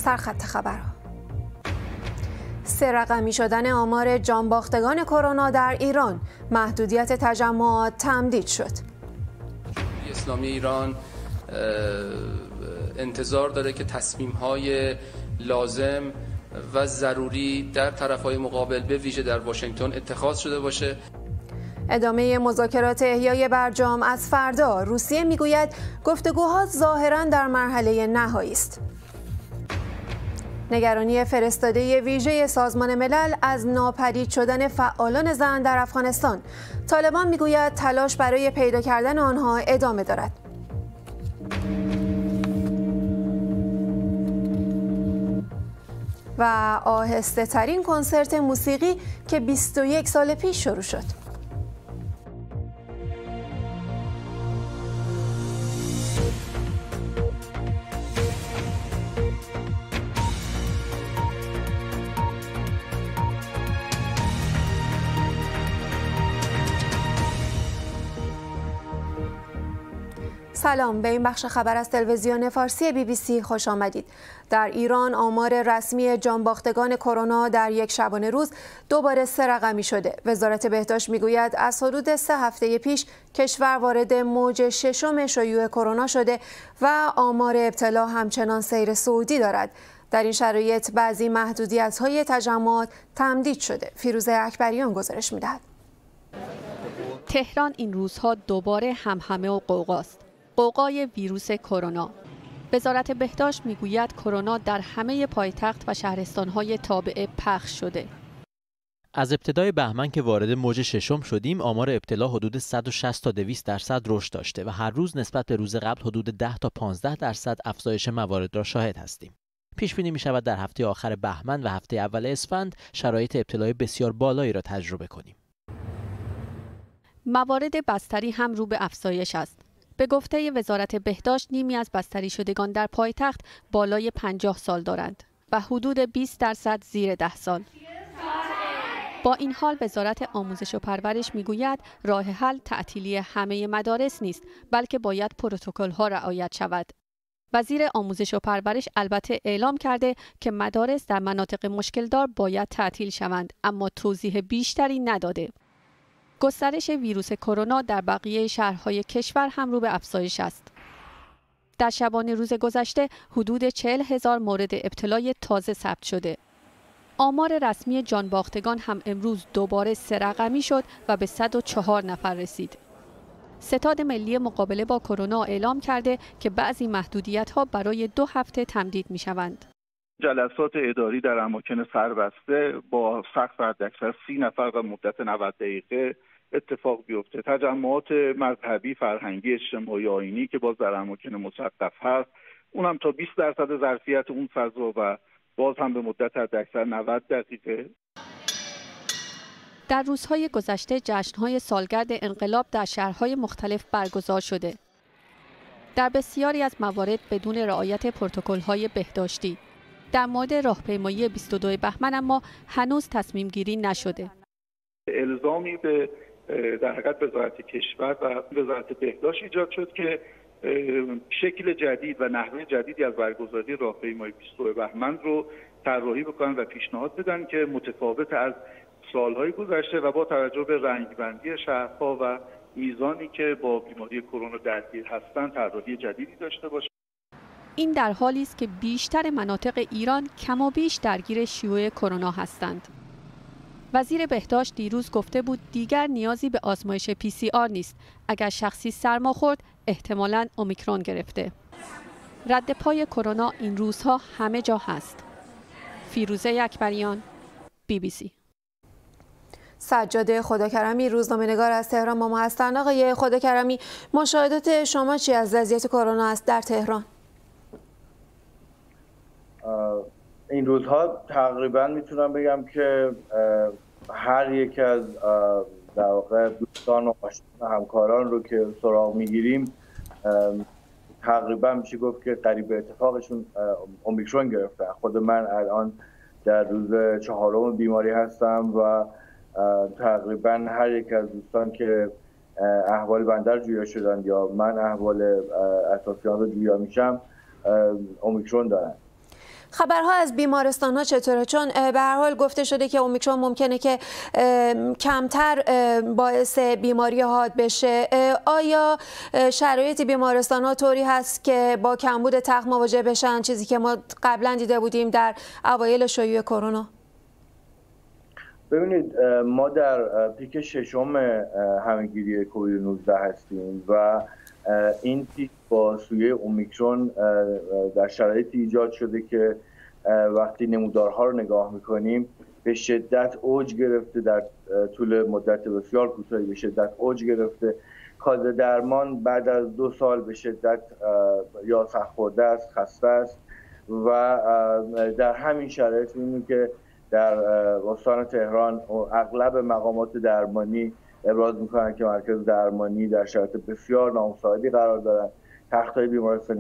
سرخط خبرها. 3 رقمی شدن آمار جانباختگان کرونا در ایران، محدودیت تجمعات تمدید شد. اسلامی ایران انتظار داره که تصمیم‌های لازم و ضروری در طرف‌های مقابل به ویژه در واشنگتن اتخاذ شده باشه. ادامه مذاکرات احیای برجام از فردا. روسیه میگوید گفتگوها ظاهراً در مرحله نهایی است. نگرانی فرستاده ویژه سازمان ملل از ناپدید شدن فعالان زن در افغانستان. طالبان میگوید تلاش برای پیدا کردن آنها ادامه دارد. و آهسته ترین کنسرت موسیقی که 21 سال پیش شروع شد. سلام، به این بخش خبر از تلویزیون فارسی BBC خوش آمدید. در ایران آمار رسمی جانباختگان کرونا در یک شبانه روز دوباره 3 رقمی شده. وزارت بهداشت میگوید از حدود 3 هفته پیش کشور وارد موج 6 شیوع کرونا شده و آمار ابتلا همچنان سیر صعودی دارد. در این شرایط بعضی محدودیت‌های تجمعات تمدید شده. فیروزه اکبریان گزارش می‌دهد. تهران این روزها دوباره همهمه و غوغاست. غوغای ویروس کرونا. وزارت بهداشت میگوید کرونا در همه پایتخت و شهرستان‌های تابعه پخش شده. از ابتدای بهمن که وارد موج 6 شدیم، آمار ابتلا حدود 160 تا 200% رشد داشته و هر روز نسبت به روز قبل حدود 10 تا 15% افزایش موارد را شاهد هستیم. پیش بینی می شود در هفته آخر بهمن و هفته اول اسفند شرایط ابتلای بسیار بالایی را تجربه کنیم. موارد بستری هم رو به افزایش است. به گفته وزارت بهداشت نیمی از بستری شدگان در پایتخت بالای 50 سال دارند و حدود 20% زیر 10 سال. با این حال وزارت آموزش و پرورش میگوید راه حل تعطیلی همه مدارس نیست، بلکه باید پروتکل‌ها رعایت شود. وزیر آموزش و پرورش البته اعلام کرده که مدارس در مناطق مشکلدار باید تعطیل شوند، اما توضیح بیشتری نداده. گسترش ویروس کرونا در بقیه شهرهای کشور هم رو به افزایش است. در شبانه روز گذشته حدود 40,000 مورد ابتلای تازه ثبت شده. آمار رسمی جانباختگان هم امروز دوباره 3 رقمی شد و به 104 نفر رسید. ستاد ملی مقابله با کرونا اعلام کرده که بعضی محدودیت‌ها برای 2 هفته تمدید می‌شوند. جلسات اداری در اماکن سربسته با سقف حداکثر 30 نفر و مدت 90 دقیقه اتفاق بیفته. تجمعات مذهبی، فرهنگی، اجتماعی، آیینی که باز در اماکن مسقف هست، اونم تا 20% ظرفیت اون فضا و باز هم به مدت حداکثر 90 دقیقه. در روزهای گذشته جشن‌های سالگرد انقلاب در شهرهای مختلف برگزار شده. در بسیاری از موارد بدون رعایت پروتکل‌های بهداشتی. در مورد راهپیمایی 22 بهمن اما هنوز تصمیم گیری نشده. الزامی به در حقیقت وزارت کشور و وزارت بهداشت ایجاد شد که شکل جدید و نحوه جدیدی از برگزاری راهپیمایی 22 بهمن رو طراحی بکنن و پیشنهاد بدن که متفاوت از سالهای گذشته و با توجه به رنگبندی شهرها و میزانی که با بیماری کرونا درگیر هستند طراحی جدیدی داشته باشه. این در حالی است که بیشتر مناطق ایران کم و بیش درگیر شیوع کرونا هستند. وزیر بهداشت دیروز گفته بود دیگر نیازی به آزمایش PCR نیست. اگر شخصی سرما خورد احتمالاً اومیکرون گرفته. رد پای کرونا این روزها همه جا هست. فیروزه اکبریان، BBC. سجاد خداکرمی روزنامه‌نگار از تهران با ما هستند. آقای خداکرمی، مشاهدات شما چی از وضعیت کرونا است در تهران؟ این روزها تقریبا میتونم بگم که هر یک از در واقع دوستان و همکاران رو که سراغ میگیریم تقریبا میشه گفت که قریب اتفاقشون اومیکرون گرفتن. خود من الان در روز 4 بیماری هستم و تقریبا هر یک از دوستان که احوال بندر جویا شدن یا من احوال اطرافیان رو جویا میشم اومیکرون دارن. خبرها از بیمارستان‌ها چطوره؟ چون به هر حال گفته شده که اومیکرون ممکنه که کمتر باعث بیماری حاد بشه. آیا شرایط بیمارستان‌ها طوری هست که با کمبود تخت مواجه بشن، چیزی که ما قبلا دیده بودیم در اوایل شیوع کرونا؟ ببینید، ما در پیک ششم همهگیری کووید 19 هستیم و این پیک با سویه اومیکرون در شرایطی ایجاد شده که وقتی نمودارها رو نگاه میکنیم به شدت اوج گرفته، در طول مدت بسیار کوتاهی به شدت اوج گرفته. کادر درمان بعد از 2 سال به شدت یا سرخورده است، خسته است و در همین شرایط می‌بینیم که در استان تهران اغلب مقامات درمانی ابراز میکنن که مرکز درمانی در شرایط بسیار نامساعدی قرار دارن. تخت‌های بیمارستانی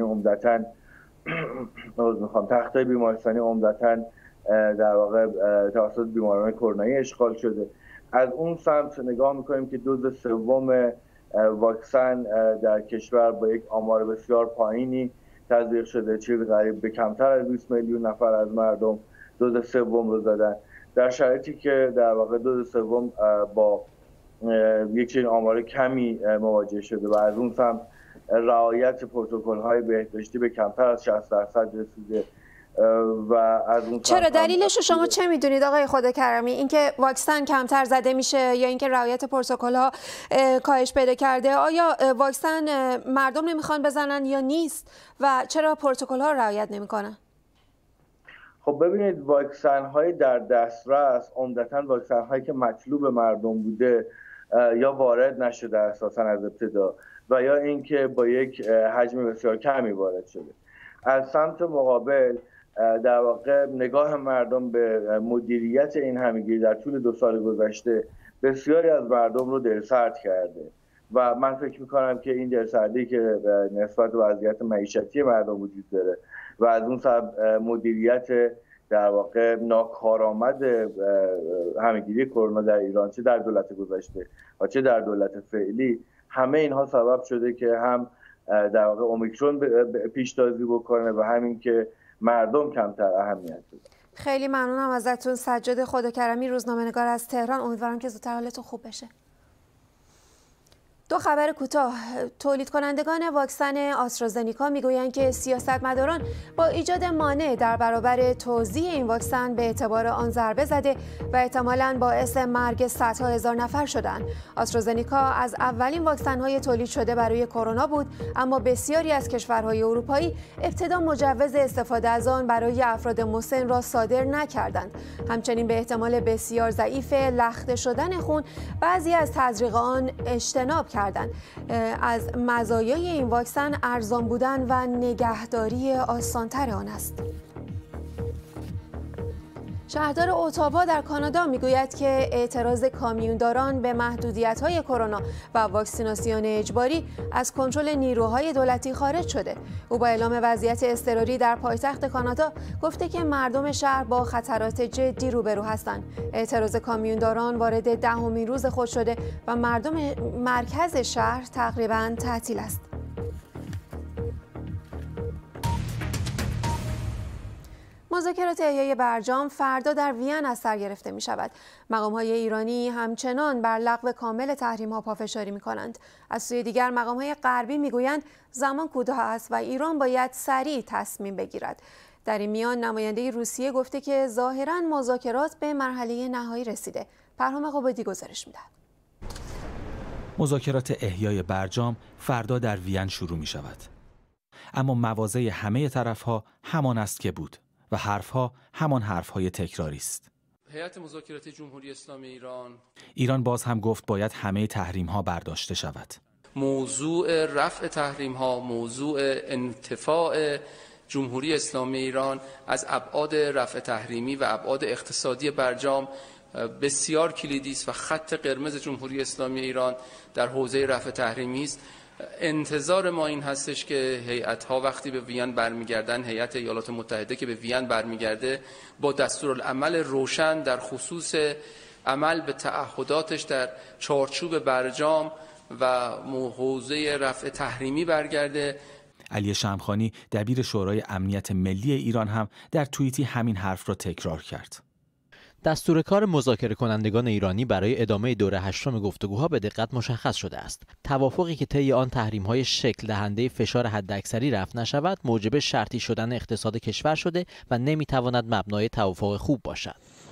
عمدتاً در واقع توسط بیماران کرونایی اشغال شده. از اون سمت نگاه میکنیم که دوز سوم واکسن در کشور با یک آمار بسیار پایینی تزریق شده، چیزی قریب به کمتر از 20 میلیون نفر از مردم دوز سوم رو زدن، در شرایطی که در واقع دوز سوم با یک چنین آمار کمی مواجه شده و از اون سمت رعایت پروتکل‌های بهداشتی به کمتر از 60% رسیده. و از اون چرا دلیلش رو شما چه میدونید آقای خودکرمی؟ اینکه واکسن کمتر زده میشه یا اینکه رعایت پروتکل‌ها کاهش پیدا کرده؟ آیا واکسن مردم نمیخوان بزنن یا نیست و چرا پروتکل‌ها رو رعایت نمیکنن؟ خب ببینید، واکسن‌های در دسترس عمدتاً واکسن‌هایی که مطلوب مردم بوده یا وارد نشده اساساً از ابتدا و یا اینکه با یک حجم بسیار کمی وارد شده. از سمت مقابل در واقع نگاه مردم به مدیریت این همهگیری در طول 2 سال گذشته بسیاری از مردم رو دلسرد کرده و من فکر می‌کنم که این دلسردی که نسبت به وضعیت معیشتی مردم وجود داره و از اون سبب مدیریت در واقع ناکارآمد همهگیری کرونا در ایران، چه در دولت گذشته و چه در دولت فعلی، همه اینها سبب شده که هم در واقع اومیکرون پیشتازی بکنه و همین که مردم کمتر اهمیت بدن. خیلی ممنونم ازتون. سجاد خودکرمی، روزنامه‌نگار از تهران. امیدوارم که زودتر حالتون خوب بشه. 2 خبر کوتاه. تولید کنندگان واکسن آسترازنیکا میگویند که سیاستمداران با ایجاد مانع در برابر توزیع این واکسن به اعتبار آن ضربه زده و احتمالاً باعث مرگ صدها هزار نفر شدند. آسترازنیکا از اولین واکسن‌های تولید شده برای کرونا بود، اما بسیاری از کشورهای اروپایی ابتدا مجوز استفاده از آن برای افراد مسن را صادر نکردند. همچنین به احتمال بسیار ضعیف لخته شدن خون بعضی از تزریق آن اجتناب کردند. از مزایای این واکسن ارزان بودن و نگهداری آسان‌تر آن است. شهردار اتاوا در کانادا میگوید که اعتراض کامیونداران به محدودیت‌های کرونا و واکسیناسیون اجباری از کنترل نیروهای دولتی خارج شده. او با اعلام وضعیت اضطراری در پایتخت کانادا گفته که مردم شهر با خطرات جدی روبرو هستند. اعتراض کامیونداران وارد 10مین روز خود شده و مردم مرکز شهر تقریباً تعطیل است. مذاکرات احیای برجام فردا در وین از سر گرفته می شود. مقام‌های ایرانی همچنان بر لغو کامل تحریم‌ها پافشاری می‌کنند. از سوی دیگر مقام‌های غربی می‌گویند زمان کوتاه است و ایران باید سریع تصمیم بگیرد. در این میان نماینده روسیه گفته که ظاهراً مذاکرات به مرحله نهایی رسیده. پرهام قبادی گزارش می‌دهد. مذاکرات احیای برجام فردا در وین شروع می‌شود. اما مواضع همه طرف‌ها همان است که بود و حرفها همان حرفهای تکراری است. هیئت مذاکرات جمهوری اسلامی ایران باز هم گفت باید همه تحریم‌ها برداشته شود. موضوع رفع تحریم‌ها، موضوع انتفاع جمهوری اسلامی ایران از ابعاد رفع تحریمی و ابعاد اقتصادی برجام بسیار کلیدی است و خط قرمز جمهوری اسلامی ایران در حوزه رفع تحریمی است. انتظار ما این هستش که هیئت‌ها وقتی به وین برمیگردن، هیئت ایالات متحده که به وین برمیگرده با دستورالعمل روشن در خصوص عمل به تعهداتش در چارچوب برجام و حوزه رفع تحریمی برگرده. علی شمخانی دبیر شورای امنیت ملی ایران هم در توییتی همین حرف را تکرار کرد. دستور کار مذاکره کنندگان ایرانی برای ادامه دوره هشتم گفتگوها به دقت مشخص شده است. توافقی که طی آن تحریم‌های شکل دهنده فشار حداکثری رفع نشود، موجب شرطی شدن اقتصاد کشور شده و نمیتواند مبنای توافق خوب باشد.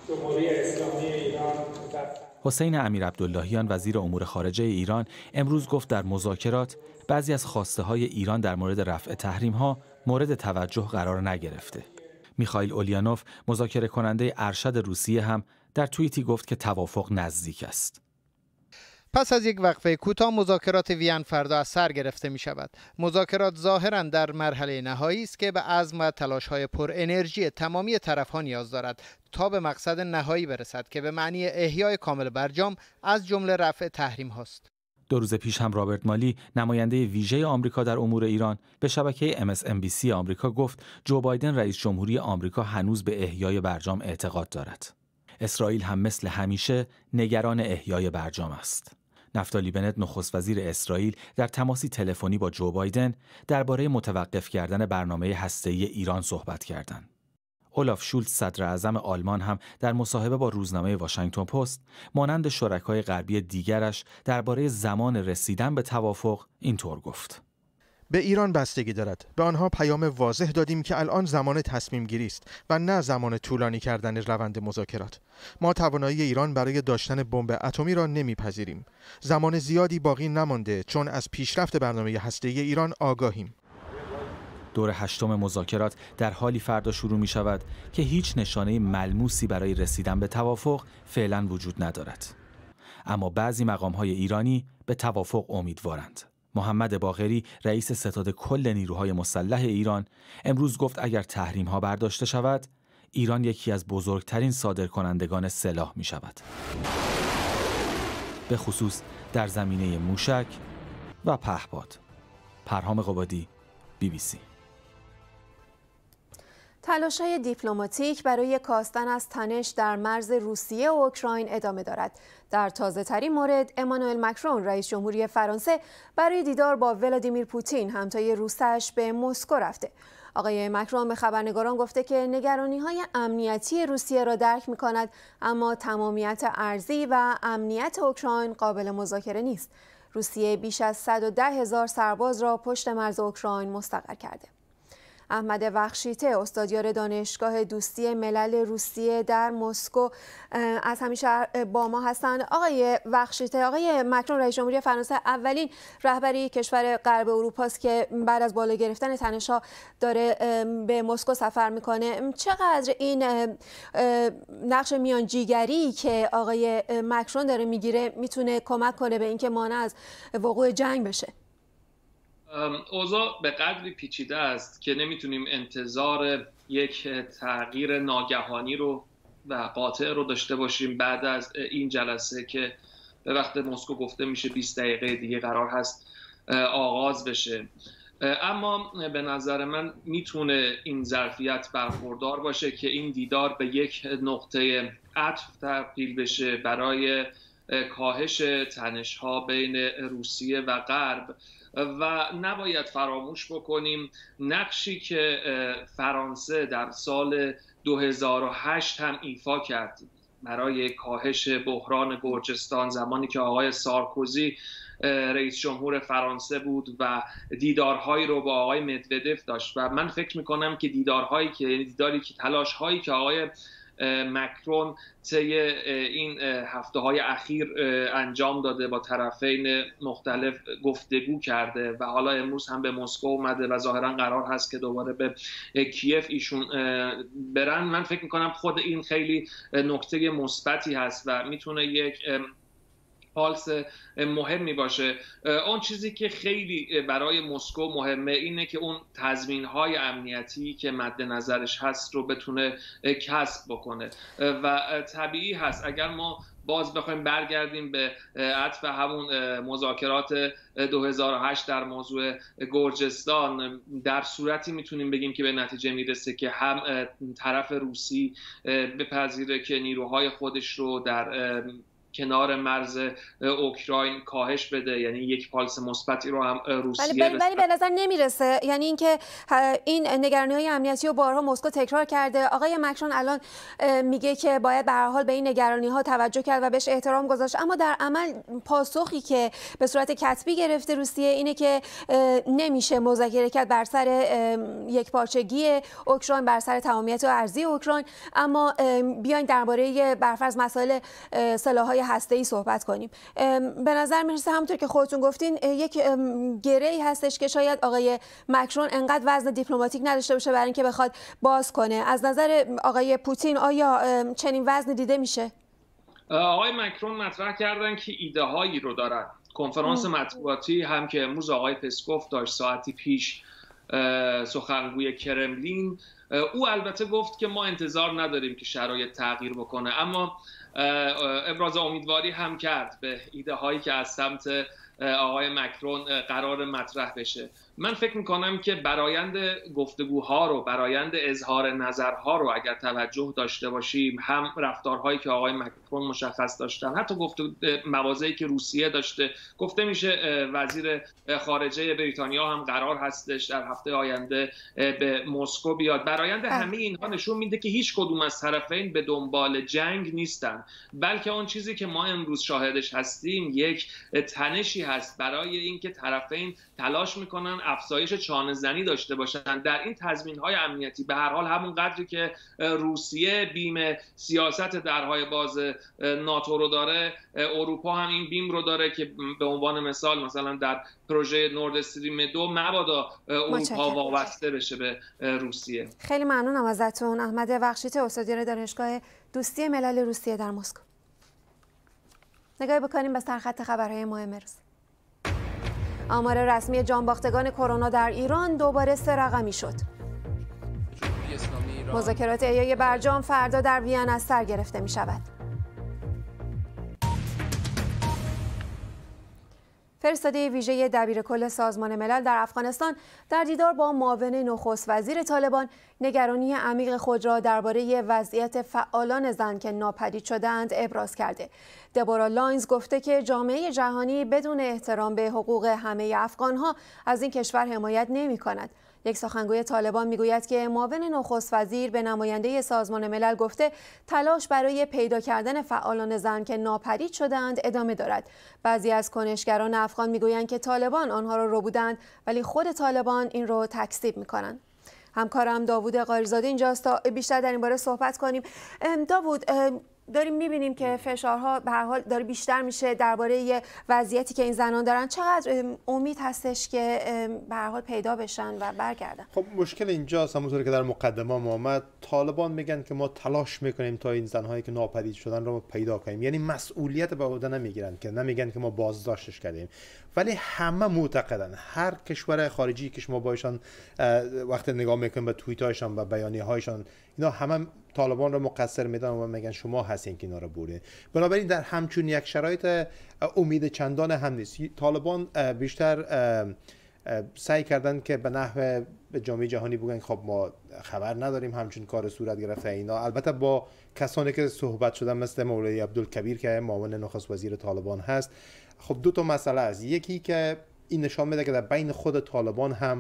حسین امیرعبداللهیان وزیر امور خارجه ایران امروز گفت در مذاکرات بعضی از خواسته‌های ایران در مورد رفع تحریم‌ها مورد توجه قرار نگرفته. میخائیل اولیانوف مذاکره کننده ارشد روسیه هم در توییتی گفت که توافق نزدیک است. پس از یک وقفه کوتاه مذاکرات وین فردا از سر گرفته می شود. مذاکرات ظاهراً در مرحله نهایی است که به عزم و تلاش‌های پر انرژی تمامی طرف‌ها نیاز دارد تا به مقصد نهایی برسد که به معنی احیای کامل برجام از جمله رفع تحریم هاست. 2 روز پیش هم رابرت مالی نماینده ویژه آمریکا در امور ایران به شبکه MSNBC آمریکا گفت جو بایدن رئیس جمهوری آمریکا هنوز به احیای برجام اعتقاد دارد. اسرائیل هم مثل همیشه نگران احیای برجام است. نفتالی بنت نخست وزیر اسرائیل در تماسی تلفنی با جو بایدن درباره متوقف کردن برنامه هسته‌ای ایران صحبت کردند. اولاف شولتز صدر اعظم آلمان هم در مصاحبه با روزنامه واشنگتن پست مانند شرکای غربی دیگرش درباره زمان رسیدن به توافق اینطور گفت: به ایران بستگی دارد. به آنها پیام واضح دادیم که الان زمان تصمیم گیری است و نه زمان طولانی کردن روند مذاکرات. ما توانایی ایران برای داشتن بمب اتمی را نمیپذیریم. زمان زیادی باقی نمانده چون از پیشرفت برنامه هسته‌ای ایران آگاهیم. دور هشتم مذاکرات در حالی فردا شروع می شود که هیچ نشانه ملموسی برای رسیدن به توافق فعلا وجود ندارد. اما بعضی مقام‌های ایرانی به توافق امیدوارند. محمد باقری رئیس ستاد کل نیروهای مسلح ایران امروز گفت اگر تحریم‌ها برداشته شود، ایران یکی از بزرگترین صادرکنندگان سلاح می شود. به خصوص در زمینه موشک و پهپاد. پرهام قبادی، BBC. تلاش‌های دیپلماتیک برای کاستن از تنش در مرز روسیه و اوکراین ادامه دارد. در تازه‌ترین مورد، امانوئل مکرون رئیس جمهوری فرانسه برای دیدار با ولادیمیر پوتین همتای روسش به مسکو رفته. آقای مکرون به خبرنگاران گفته که نگرانی‌های امنیتی روسیه را درک می‌کند، اما تمامیت ارضی و امنیت اوکراین قابل مذاکره نیست. روسیه بیش از 110,000 سرباز را پشت مرز اوکراین مستقر کرده. احمد وخشیته استادیار دانشگاه دوستی ملل روسیه در مسکو از همیشه با ما هستند. آقای وخشیته، آقای مکرون رئیس جمهوری فرانسه اولین رهبری کشور غرب اروپا است که بعد از بالا گرفتن تنش‌ها داره به مسکو سفر میکنه. چقدر این نقش میانجیگری که آقای مکرون داره میگیره میتونه کمک کنه به اینکه مانع از وقوع جنگ بشه؟ اوضاع به قدری پیچیده است که نمیتونیم انتظار یک تغییر ناگهانی رو و قاطع رو داشته باشیم بعد از این جلسه که به وقت مسکو گفته میشه 20 دقیقه دیگه قرار هست آغاز بشه. اما به نظر من میتونه این ظرفیت برخوردار باشه که این دیدار به یک نقطه عطف تبدیل بشه برای کاهش تنش‌ها بین روسیه و غرب. و نباید فراموش بکنیم نقشی که فرانسه در سال 2008 هم ایفا کرد برای کاهش بحران گرجستان، زمانی که آقای سارکوزی رئیس جمهور فرانسه بود و دیدارهایی رو با آقای مدودف داشت. و من فکر میکنم که تلاش‌هایی که آقای مکرون طی این هفته‌های اخیر انجام داده، با طرفین مختلف گفتگو کرده و حالا امروز هم به مسکو اومده و ظاهرا قرار هست که دوباره به کیف ایشون برن. من فکر میکنم خود این خیلی نکته مثبتی هست و میتونه یک پالس مهمی باشه. اون چیزی که خیلی برای مسکو مهمه اینه که اون تضمین‌های امنیتی که مد نظرش هست رو بتونه کسب بکنه و طبیعی هست اگر ما باز بخوایم برگردیم به عطف همون مذاکرات 2008 در موضوع گرجستان، در صورتی میتونیم بگیم که به نتیجه میرسه که هم طرف روسی بپذیره که نیروهای خودش رو در کنار مرز اوکراین کاهش بده، یعنی یک پالس مثبتی رو هم روسیه ولی به نظر نمیرسه، یعنی اینکه این نگرانی‌های امنیتی رو بارها مسکو تکرار کرده. آقای مکرون الان میگه که باید به هر حال به این نگرانی‌ها توجه کرد و بهش احترام گذاشت، اما در عمل پاسخی که به صورت کتبی گرفته روسیه اینه که نمیشه مذاکره کرد بر سر یکپارچگی اوکراین، بر سر تمامیت ارضی اوکراین، اما بیاین درباره برفرض مسائل سلاح‌های هسته‌ای صحبت کنیم. به نظر میرسه همونطور که خودتون گفتین یک گره‌ای هستش که شاید آقای مکرون انقدر وزن دیپلماتیک نداشته باشه برای اینکه بخواد باز کنه. از نظر آقای پوتین آیا چنین وزن دیده میشه؟ آقای مکرون مطرح کردن که ایده هایی رو دارن. کنفرانس مطبوعاتی هم که امروز آقای پسکوف داشت ساعتی پیش، سخنگوی کرملین، او البته گفت که ما انتظار نداریم که شرایط تغییر بکنه، اما ابراز امیدواری هم کرد به ایده هایی که از سمت آقای مکرون قرار مطرح بشه. من فکر میکنم که برآیند گفتگوها رو، برآیند اظهار نظرها رو اگر توجه داشته باشیم، هم رفتارهایی که آقای مکرون مشخص داشتن، حتی مواضعی که روسیه داشته، گفته میشه وزیر خارجه بریتانیا هم قرار هستش در هفته آینده به مسکو بیاد. برآیند همه اینها نشون میده که هیچ کدوم از طرفین به دنبال جنگ نیستن، بلکه اون چیزی که ما امروز شاهدش هستیم یک تنشی هست برای اینکه طرفین تلاش میکنن افزایش چانه زنی داشته باشن در این تضمین‌های امنیتی. به هر حال همون قدری که روسیه بیم سیاست درهای باز ناتو رو داره، اروپا هم این بیم رو داره که به عنوان مثلا در پروژه نورد استریم 2 مبادا اروپا وابسته بشه به روسیه. خیلی ممنونم ازتون. احمد بخشیت، استادیار دانشگاه دوستی ملل روسیه در مسکو. نگاهی بکنیم به سرخط خبرهای مهم روز. آمار رسمی جانباختگان کرونا در ایران دوباره 3 رقمی شد. مذاکرات احیای برجام فردا در وین از سر گرفته می شود. فرستاده ویژه دبیرکل سازمان ملل در افغانستان در دیدار با معاون نخست وزیر طالبان نگرانی عمیق خود را درباره وضعیت فعالان زن که ناپدید شده‌اند ابراز کرده. دبورا لاینز گفته که جامعه جهانی بدون احترام به حقوق همه افغانها از این کشور حمایت نمی‌کند. یک سخنگوی طالبان میگوید که معاون نخست وزیر به نماینده سازمان ملل گفته تلاش برای پیدا کردن فعالان زن که ناپدید شده‌اند ادامه دارد. بعضی از کنشگران افغان میگویند که طالبان آنها را ربودند، ولی خود طالبان این را تکذیب میکنند. همکارم داوود قاریزاده اینجاست تا بیشتر در این باره صحبت کنیم. داوود، داریم میبینیم که فشارها به هر حال داره بیشتر میشه درباره وضعیتی که این زنان دارن. چقدر امید هستش که به هر حال پیدا بشن و برگردن؟ خب مشکل اینجاست، همونطوری که در مقدمه آمد، طالبان میگن که ما تلاش میکنیم تا این زنهایی که ناپدید شدن رو پیدا کنیم، یعنی مسئولیت به عهده نمیگیرن، که نمیگن که ما بازداشتش کردیم، ولی همه معتقدن، هر کشور خارجی که شما باشن وقتی نگاه میکنیم به توییت هایشان و بیانیه هایشان، اینا همه طالبان رو مقصر میدونن و میگن شما هستین که اینا رو بردین. بنابراین در همچون یک شرایط امید چندان هم نیست. طالبان بیشتر سعی کردن که به نحو به جامعه جهانی بگن خب ما خبر نداریم همچون کار صورت گرفته اینا. البته با کسانی که صحبت شدن مثل مولوی عبدالکبیر که معاون نخست وزیر طالبان هست، خب دو تا مسئله است. یکی که این نشان میده که در بین خود طالبان هم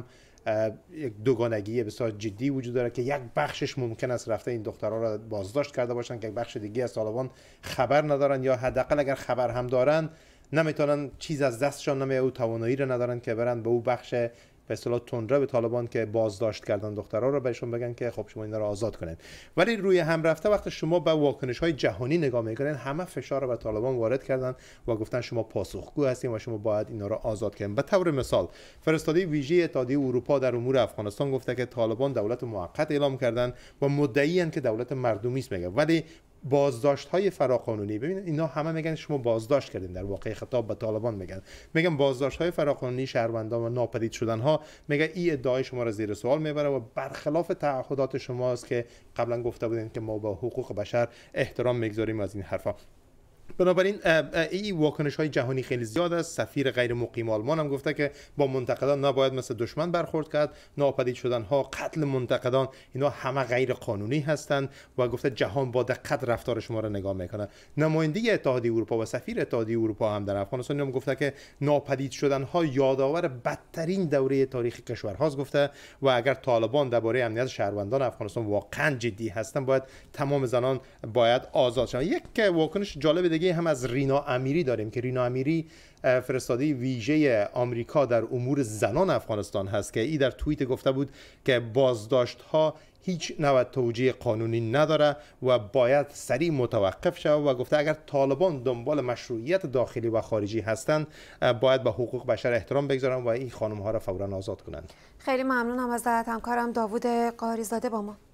یک دوگانگی بسیار جدی وجود داره که یک بخشش ممکن است رفته این دخترها را بازداشت کرده باشن، که یک بخش دیگه از طالبان خبر ندارن، یا حداقل اگر خبر هم دارن نمیتونن، چیز از دستشان نمیاد، او توانایی را ندارن که برن به او بخش به اصطلاح تندرو به طالبان که بازداشت کردن دخترها رو بهشون بگن که خب شما اینا رو آزاد کنید. ولی روی هم رفته وقتی شما به واکنش‌های جهانی نگاه میکنین، همه فشار رو به طالبان وارد کردن و گفتن شما پاسخگو هستین و شما باید اینا رو آزاد کنید. به طور مثال فرستاده ویژه اتحادیه اروپا در امور افغانستان گفته که طالبان دولت موقت اعلام کردن و مدعیان که دولت مردمی است میگه، ولی بازداشت‌های فراقانونی، ببینید اینا همه میگن شما بازداشت کردین، در واقع خطاب به طالبان میگن بازداشت‌های فراقانونی شهروندان و ناپدید شدن‌ها، میگه این ادعای شما را زیر سوال میبره و برخلاف تعهدات شماست که قبلا گفته بودین که ما با حقوق بشر احترام میگذاریم از این حرفا. بنابراین این واکنش های جهانی خیلی زیاد است. سفیر غیر مقیم آلمان هم گفته که با منتقدان نباید مثل دشمن برخورد کرد. ناپدید شدن ها، قتل منتقدان، اینا همه غیر قانونی هستند و گفته جهان با دقت رفتار شما را نگاه میکنه. نماینده اتحادیه اروپا و سفیر اتحادیه اروپا هم در افغانستان هم گفته که ناپدید شدن ها یادآور بدترین دوره تاریخ کشور هاست گفته و اگر طالبان درباره امنیت شهروندان افغانستان واقعا جدی هستند باید تمام زنان باید آزاد شوند. یک واکنش جالب دیگه هم از رینا امیری داریم که رینا امیری فرستاده ویژه آمریکا در امور زنان افغانستان هست که ای در توییت گفته بود که بازداشت ها هیچ نوع توجیه قانونی نداره و باید سریع متوقف شود و گفته اگر طالبان دنبال مشروعیت داخلی و خارجی هستند باید به حقوق بشر احترام بگذارن و این خانم ها را فورا آزاد کنند. خیلی ممنونم ازت همکارم داوود قاریزاده با ما.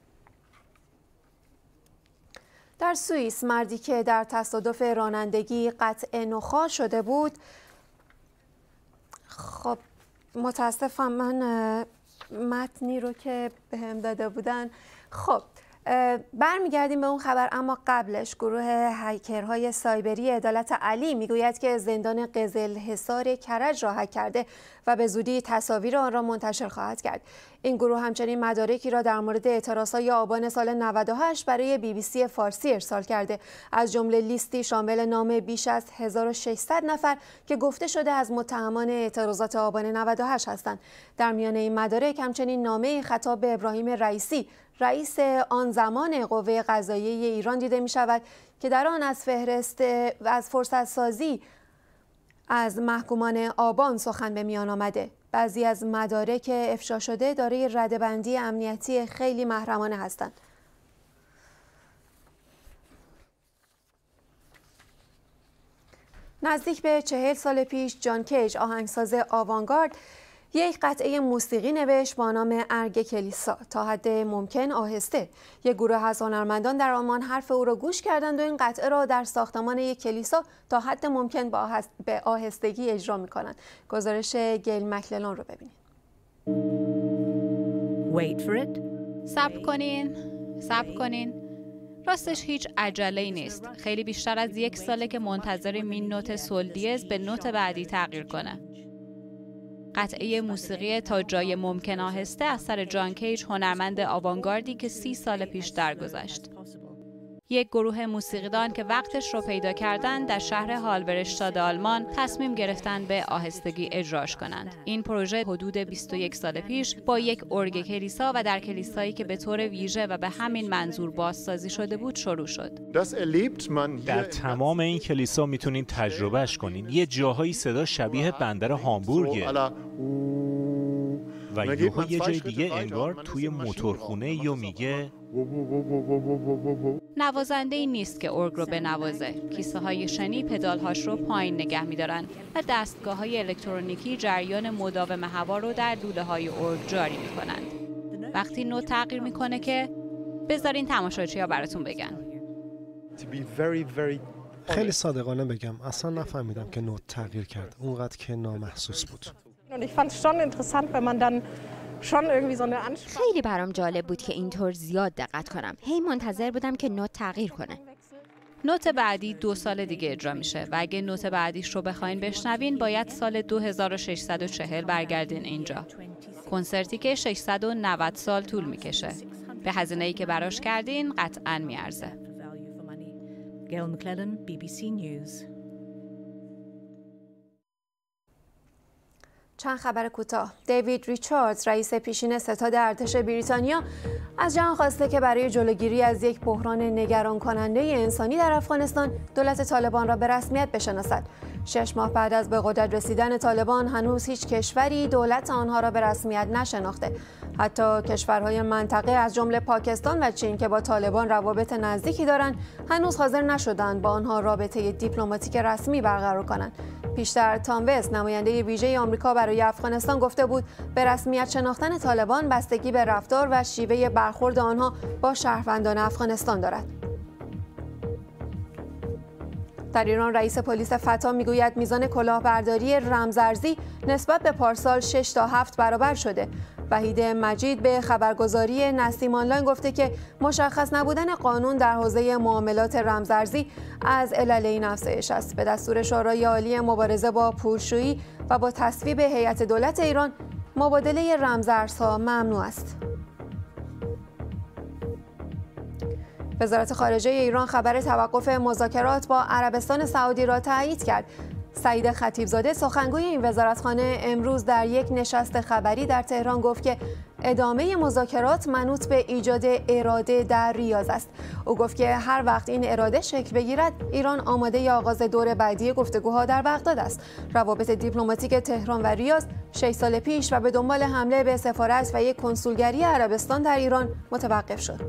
در سوئیس مردی که در تصادف رانندگی قطع نخاع شده بود، خب متاسفم من متنی رو که بهم داده بودن. خب برمیگردیم به اون خبر، اما قبلش گروه هکرهای سایبری عدالت علی میگوید که زندان قزلحصار کرج را هک کرده و به زودی تصاویر آن را منتشر خواهد کرد. این گروه همچنین مدارکی را در مورد اعتراضهای آبان سال 98 برای BBC فارسی ارسال کرده، از جمله لیستی شامل نام بیش از 1600 نفر که گفته شده از متهمان اعتراضات آبان 98 هستند. در میان این مدارک همچنین نامه خطاب به ابراهیم رئیسی، رئیس آن زمان قوه قضاییه ایران دیده می شود که در آن از فرصت سازی از محکومان آبان سخن به میان آمده. بعضی از مدارک افشا شده دارای ردبندی امنیتی خیلی محرمانه هستند. نزدیک به 40 سال پیش جان کیج، آهنگساز آوانگارد، یک قطعه موسیقی نوشت با نام ارگ کلیسا، تا حد ممکن آهسته. یک گروه از هنرمندان در آلمان حرف او را گوش کردند و این قطعه را در ساختمان یک کلیسا تا حد ممکن به آهستگی اجرا می‌کنند. گزارش گیل مکللان رو ببینید. Wait for it. صبر کنین. راستش هیچ عجله‌ای نیست. خیلی بیشتر از 1 ساله که منتظریم این نوت سول دیز به نوت بعدی تغییر کنه. قطعه موسیقی تا جای ممکن آهسته اثر جان کیج، هنرمند آوانگاردی که 30 سال پیش درگذشت. یک گروه موسیقیدان که وقتش رو پیدا کردن در شهر هالبرشتاد آلمان تصمیم گرفتن به آهستگی اجراش کنند. این پروژه حدود 21 سال پیش با یک ارگ کلیسا و در کلیسایی که به طور ویژه و به همین منظور بازسازی شده بود شروع شد. در تمام این کلیسا میتونین تجربهش کنین. یه جاهایی صدا شبیه بندر هامبورگه و یه جای دیگه انگار توی موتورخونه یا میگه. نوازنده ای نیست که ارگ رو بنوازه. کیسه های شنی پدالهاش رو پایین نگه می‌دارن و دستگاه های الکترونیکی جریان مداوم هوا رو در لوله های ارگ جاری می‌کنند. وقتی نوت تغییر می‌کنه که بذارین تماشاچی‌ها براتون بگن. خیلی صادقانه بگم اصلا نفهمیدم که نوت تغییر کرد، اونقدر که نامحسوس بود. خیلی برام جالب بود که اینطور زیاد دقت کنم. هی منتظر بودم که نوت تغییر کنه. نوت بعدی 2 سال دیگه اجرا میشه و اگه نوت بعدیش رو بخواین بشنوین باید سال 2640 برگردین اینجا. کنسرتی که 690 سال طول میکشه. به هزینه‌ای که براش کردین قطعاً میارزه. گیل مکللن، BBC News. چند خبر کوتاه. دیوید ریچاردز، رئیس پیشین ستاد ارتش بریتانیا، از جهان خواسته که برای جلوگیری از یک بحران نگران کننده انسانی در افغانستان دولت طالبان را به رسمیت بشناسد. 6 ماه بعد از به قدرت رسیدن طالبان هنوز هیچ کشوری دولت آنها را به رسمیت نشناخته. حتی کشورهای منطقه از جمله پاکستان و چین که با طالبان روابط نزدیکی دارند هنوز حاضر نشدند با آنها رابطه دیپلماتیک رسمی برقرار کنند. پیشتر تام وست، نماینده ویژه آمریکا برای افغانستان، گفته بود به رسمیت شناختن طالبان بستگی به رفتار و شیوه برخورد آنها با شهروندان افغانستان دارد. در ایران رئیس پلیس فتا میگوید میزان کلاهبرداری رمزارزی نسبت به پارسال 6 تا 7 برابر شده. وحید مجید به خبرگزاری نسیم آنلاین گفته که مشخص نبودن قانون در حوزه معاملات رمزارزی از علل این افزایش است. به دستور شورای عالی مبارزه با پولشویی و با تصویب هیئت دولت ایران، مبادله رمزارزها ممنوع است. وزارت خارجه ایران خبر توقف مذاکرات با عربستان سعودی را تایید کرد. سعید خطیبزاده سخنگوی این وزارتخانه امروز در یک نشست خبری در تهران گفت که ادامه مذاکرات منوط به ایجاد اراده در ریاض است. او گفت که هر وقت این اراده شکل بگیرد، ایران آماده آغاز دور بعدی گفتگوها در بغداد است. روابط دیپلماتیک تهران و ریاض 6 سال پیش و به دنبال حمله به سفارت و یک کنسولگری عربستان در ایران متوقف شد.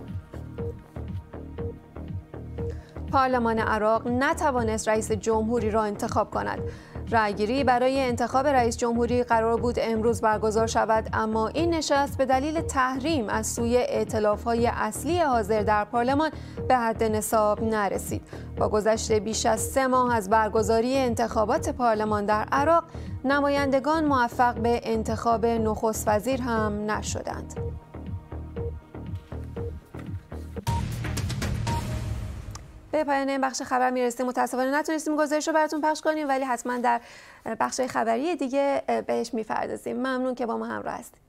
پارلمان عراق نتوانست رئیس جمهوری را انتخاب کند. رأیگیری برای انتخاب رئیس جمهوری قرار بود امروز برگزار شود، اما این نشست به دلیل تحریم از سوی ائتلاف‌های اصلی حاضر در پارلمان به حد نصاب نرسید. با گذشت بیش از 3 ماه از برگزاری انتخابات پارلمان در عراق، نمایندگان موفق به انتخاب نخست وزیر هم نشدند. به پایان این بخش خبر میرسیم. متاسفانه نتونستیم گزارش رو براتون پخش کنیم، ولی حتما در بخش خبری دیگه بهش میپردازیم. ممنون که با ما همراه هستید.